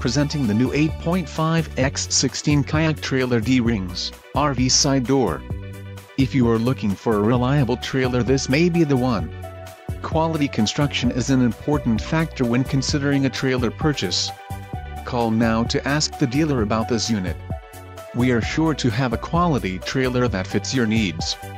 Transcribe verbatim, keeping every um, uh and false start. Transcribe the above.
presenting the new eight point five by sixteen Kayak Trailer D-Rings, R V Side Door. If you are looking for a reliable trailer, this may be the one. Quality construction is an important factor when considering a trailer purchase. Call now to ask the dealer about this unit. We are sure to have a quality trailer that fits your needs.